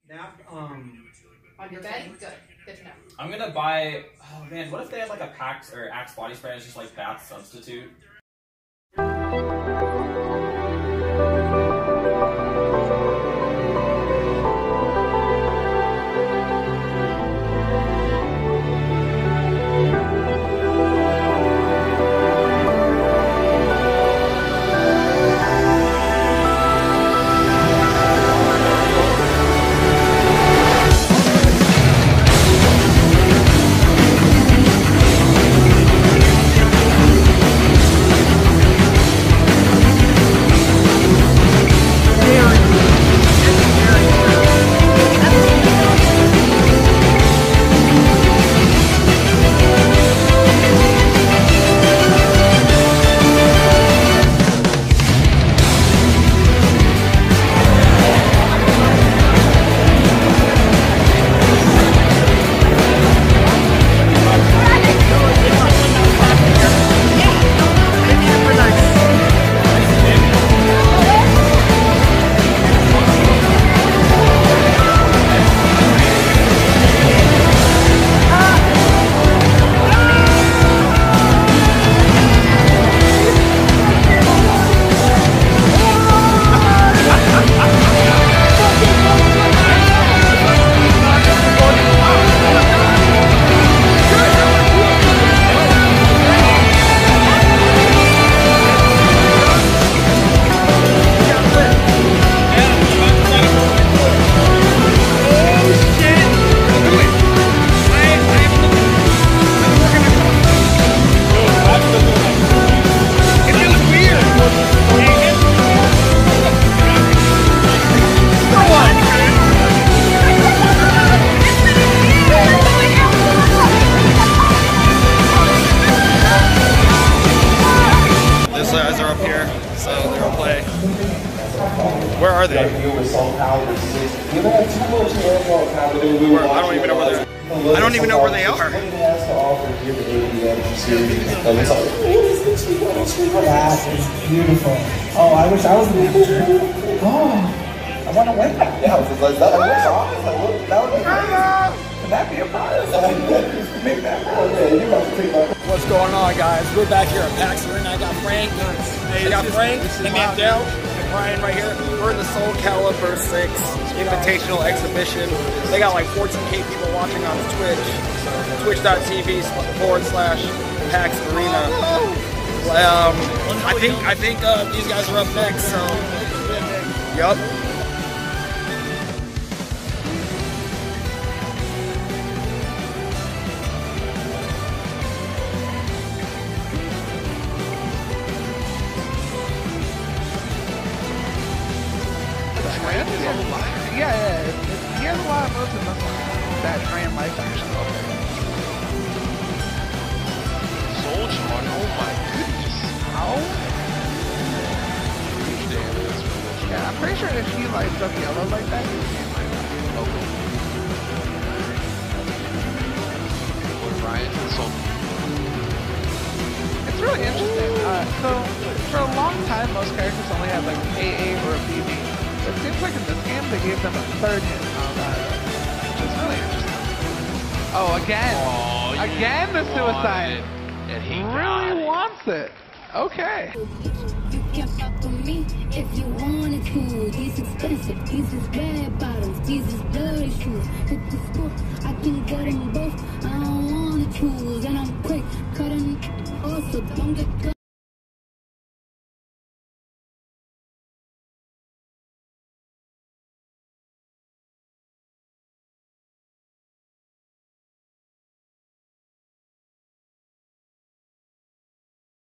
On your bed? Good. Good to know. I'm gonna buy. Oh man, what if they had like a PAX or Axe body spray as just like bath substitute? Where are they? I don't even know where they're. I don't even know where they are. That is beautiful. Oh, I wish I was an amateur. Oh, I want to win that. Yeah, that would be crazy. Can that be a prize? Make that What's going on, guys? We're back here at PAX Arena. I got Frank. I got Frank and Mandel and Brian right here. We're in the Soul Calibur 6 Invitational Exhibition. They got like 14K people watching on Twitch. Twitch.tv/PAX Arena. I think these guys are up next. So, yup. Yeah, he has a lot of moves in this one. That Trans Life action. Soul Charge, oh my goodness. How? Yeah, I'm pretty sure if he lights up yellow like that, he can't light up. Okay. Ryan and Soul. It's really interesting. So, for a long time, most characters only had like an AA or a BB. It seems like in this game they gave them a third hit combat, which is really interesting. Oh, again! Oh, again the suicide! And he really wants it! Okay. You can fuck with me if you wanted to. These expensive, these is red bottoms, these is bloody shoes. Hit the school, I can get them both. I don't wanna choose, and I'm quick cutting also don't get